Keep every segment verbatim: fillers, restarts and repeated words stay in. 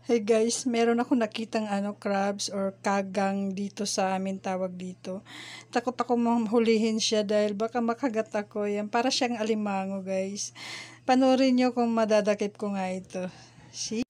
Hey guys, meron ako nakitang ano, crabs or kagang dito sa amin tawag dito. Takot ako mahulihin siya dahil baka makagat ako. Yan, para siyang alimango guys. Panoorin nyo kung madadakip ko nga ito. See?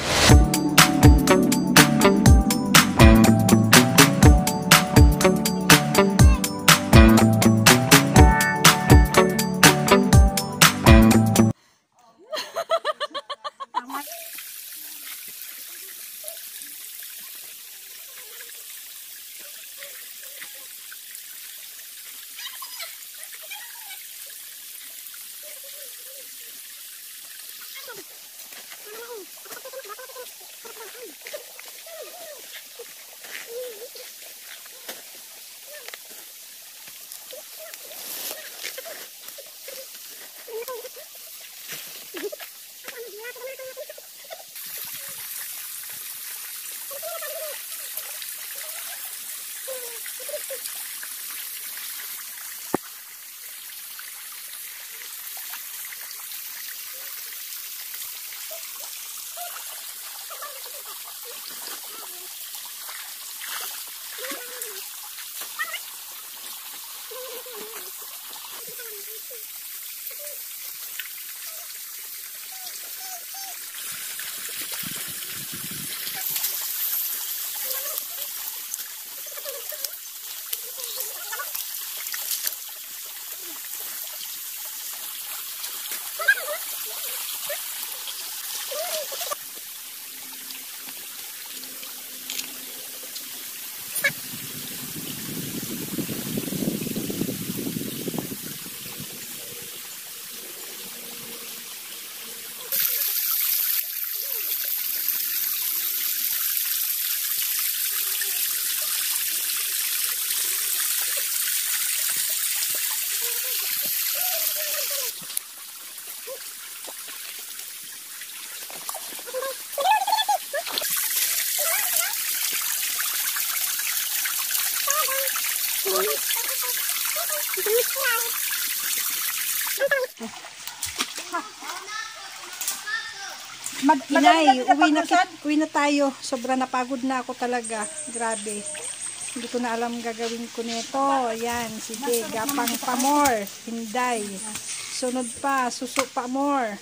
Inay, uwi na, uwi na tayo. Sobrang napagod na ako talaga. Grabe. Hindi ko na alam gagawin ko nito. Ayan, sige. Gapang pa more. Hinday. Sunod pa. Suso pa more.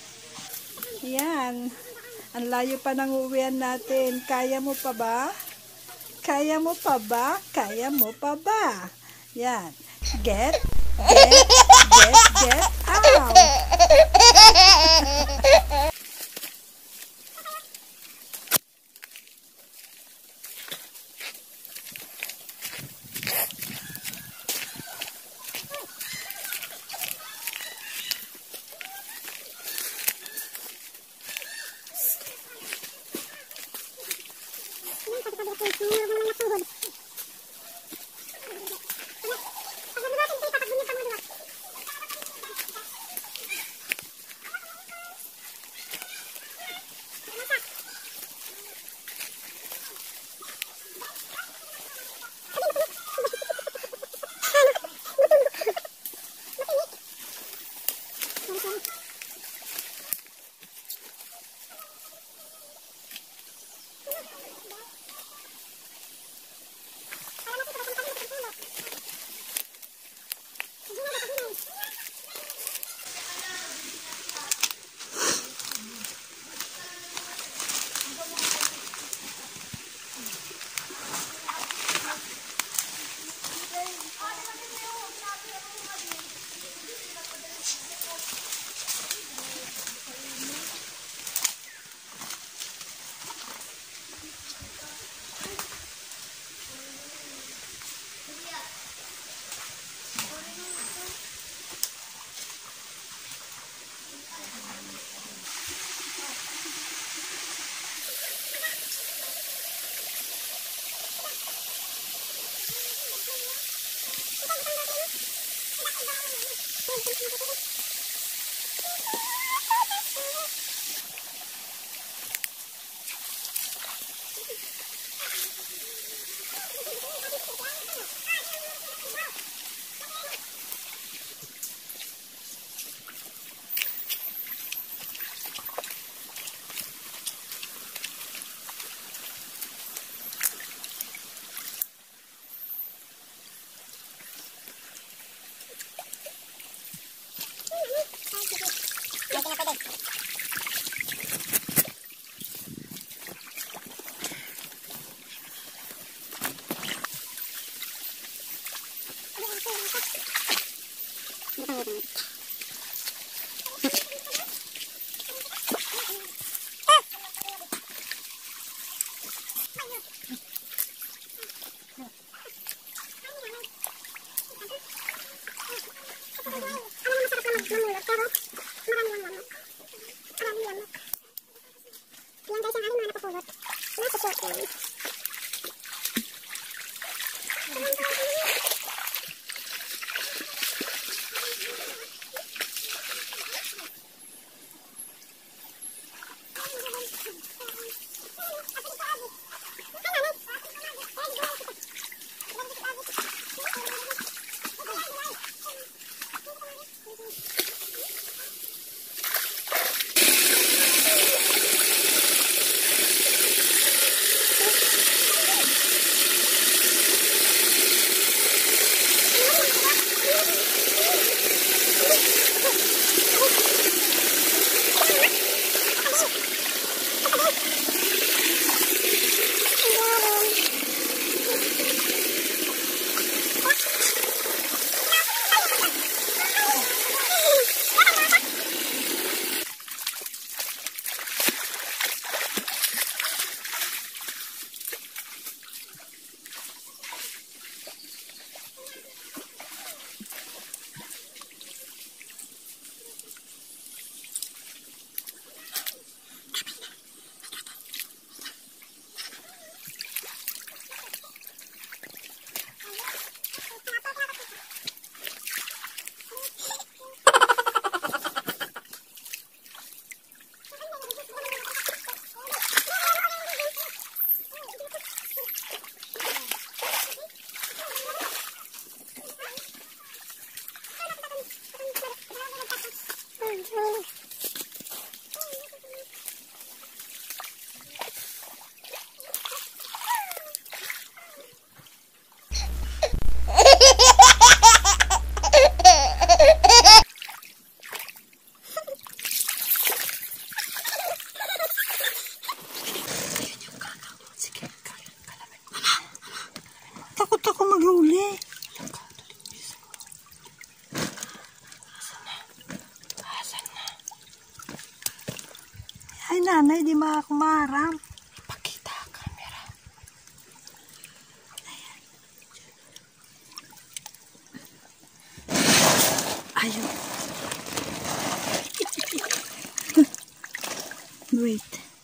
Ayan. Ang layo pa ng uwian natin. Kaya mo pa ba? Kaya mo pa ba? Kaya mo pa ba? Yan. Get, get, get, get out. Takot ako maghuli. Ay nanay, di makakumarang. Ipakita ang camera. Ayan. Ayun. Wait.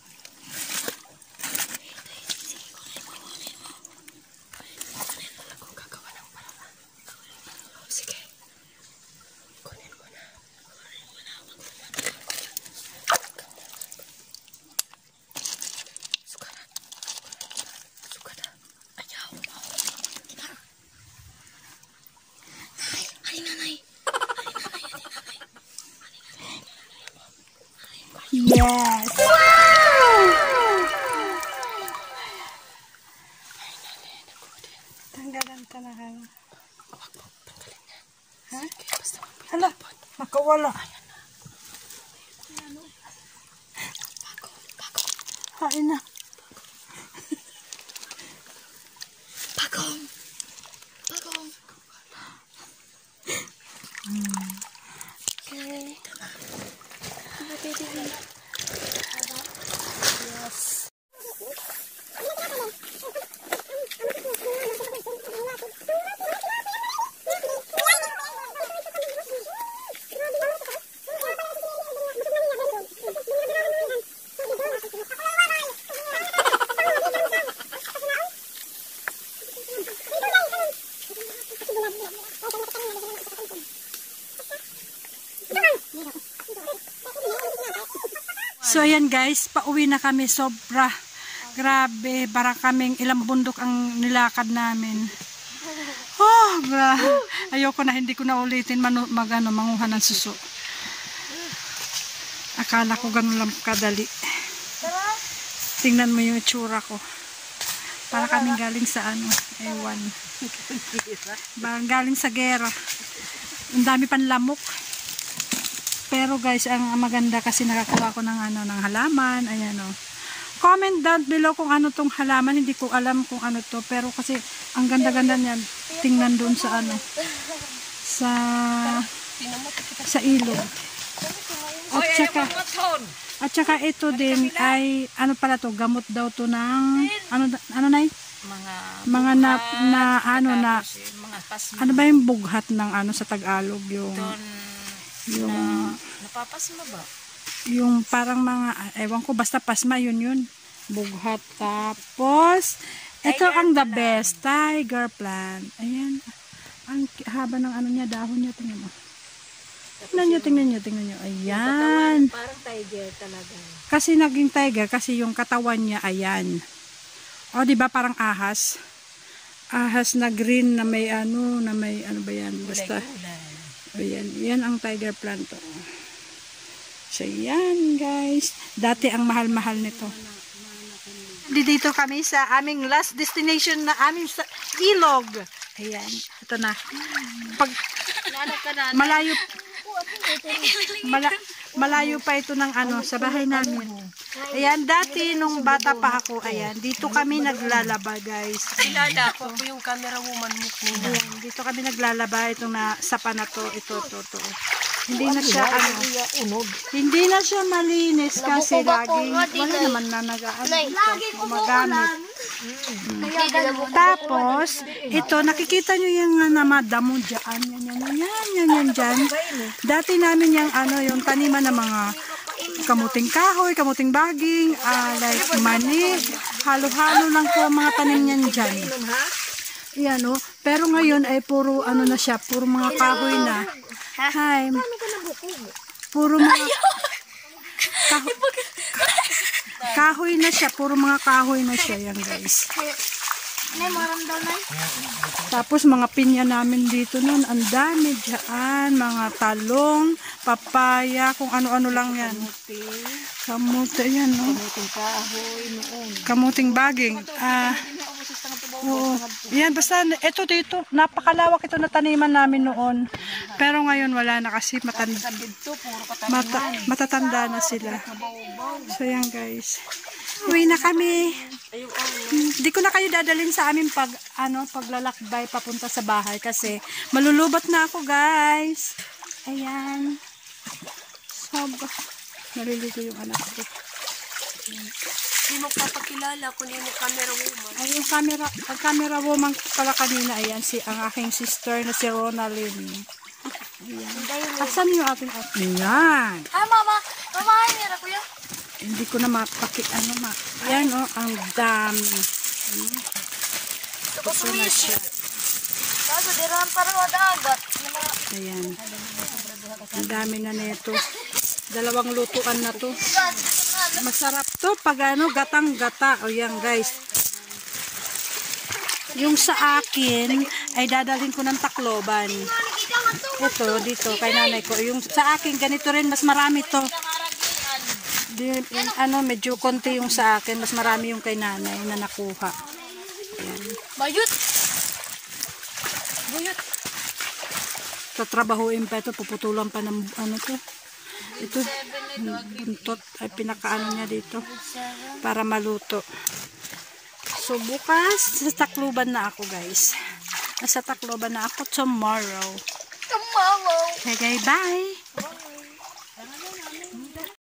Yes! Wow! Tanggalan ka na ka. Ha? Hala, makawala. Hain na. Pagong! Pagong! Hmm. Okay. Yes. So ayan guys, pauwi na kami. Sobra. Grabe, para kaming ilang bundok ang nilakad namin. Oh, bra. Ayoko na, hindi ko na ulitin manu magano manguha ng suso. Akala ko ganun lang kadali. Tingnan mo yung itsura ko. Para kaming galing sa ano, ewan. Parang galing sa gera. Ang dami pan lamok. Pero guys, ang maganda kasi nakakuha ko ng ano ng halaman. Ayan oh. Comment down below kung ano tong halaman. Hindi ko alam kung ano to, pero kasi ang ganda-ganda niyan. Tingnan doon sa ano. Sa sa ilog. O At saka, at saka ito din ay, ano pala to, gamot daw to ng, ano, ano na Mga mga na, na ano na, tapos yung mga pasma. ano ba yung bughat ng ano sa Tagalog, yung, Doon yung, na napapasma ba? yung parang mga, ewan ko, basta pasma, yun yun. Bughat. Tapos, ito ang the best, tiger plant. Ayan. Ang haba ng ano niya, dahon niya, tingnan mo. Tingnan nyo, tingnan nyo, tingnan nyo. Ayan. Parang tiger talaga. Kasi naging tiger, kasi yung katawan niya, ayan. O, di ba parang ahas? Ahas na green na may ano, na may ano ba yan? Basta, ayan. Yan ang tiger plant. To. So, yan guys. Dati ang mahal-mahal nito. Dito kami sa aming last destination na aming sa ilog. Ayan. Ito na. Pag, malayo, mala, malayo pa ito ng ano, sa bahay namin. Ayan, dati nung bata pa ako, ayan, dito kami naglalaba guys. Kilala ko, ako yung camera woman mo. Ayan, dito kami naglalaba itong na sapa na to, ito, to, to. Hindi na siya ano, hindi na siya malinis kasi laging wala naman na nag-aano dito, gumagamit. Mm. Tapos, ito, nakikita nyo yung uh, namadamo dyan, yan, yan, yan, yan, yan, yan, dyan. Dati namin yung ano, yung taniman ng mga kamuting kahoy, kamuting baging, uh, like mani, halo-halo lang po ang mga tanim niyan dyan. Yan, oh. Pero ngayon ay puro ano na siya, puro mga kahoy na. Hi. Puro mga kahoy, kahoy na siya, puro mga kahoy na siya yan guys. Tapos mga pinya namin dito nun, ang dami dyan, mga talong, papaya, kung ano-ano lang yan. Kamuti yan, no? Kamuting kahoy noon. Kamuting baging. Ah, oo. Yan, basta ito dito, napakalawak ito na taniman namin noon. Pero ngayon wala na kasi matanda, mata, matatanda na sila. So yan guys. Uwi na kami. Hindi ko na kayo dadalhin sa amin pag ano, paglalakbay papunta sa bahay kasi malulubat na ako guys. Ayan. Sob. Naliligo yung anak ko. Hindi mo papakilala kung yun yung camera woman. Ay, yung camera, ang camera woman pala kanina, ayan, si, ang aking sister na si Ronaldin. Ayan. Asan yung ating ating? Ayan. Ah, mama. Mama, ay, meron ko yun. Hindi ko na mapaki, ano ma. Ayan, oh, ang dami. Hmm. Ito na siya. Kaso, dirahan parang madagat. Ayan. Ang dami na nito. Dalawang lutuan na to. Masarap to pag ano, gatang-gata. O yan guys. Yung sa akin ay dadalhin ko ng Tacloban. Ito dito kay nanay ko. Yung sa akin ganito rin, mas marami to. Di, ano, medyo konti yung sa akin, mas marami yung kay nanay na nakuha. Ayan. Bayut. Bayut. Tatrabahuin pa ito, puputulan pa ng ano to. Ito, buntot ay pinakaano niya dito para maluto. So bukas sa Tacloban na ako guys. Nasa Tacloban na ako tomorrow. Tomorrow. Okay, bye.